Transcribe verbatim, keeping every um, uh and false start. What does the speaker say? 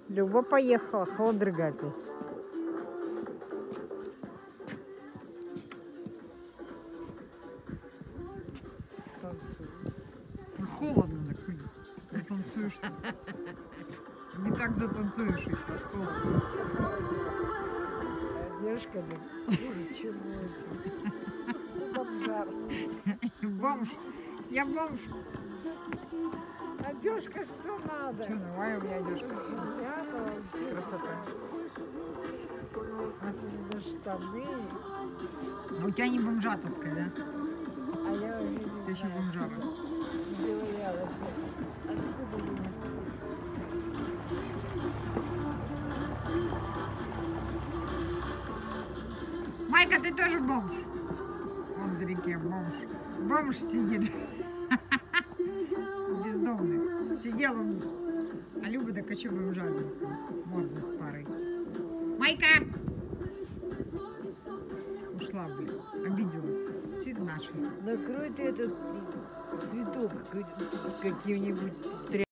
Люба поехала, холодрыгать. Ну, холодно, так хуй. Затанцуешь. Не так затанцуешь их, как холодно. Девушка, да, чего это? Бомжар. Бомж. Я бомж. Одежка, что надо? Что, давай, у меня одежка. Я Красота. особенно штаны, А у тебя не бомжатовская, да? а я уже не Ты еще знаю, бомжара. не доверялась. Откуда мне? Майка, ты тоже бомж? Он вдалеке бомж. Бомж сидит. Бездомный. Сидел он. А Люба так а что бомжа? Морда старый. Майка! Ушла, блин. Обиделась. Сид наший. Накрой ты этот цветок каким-нибудь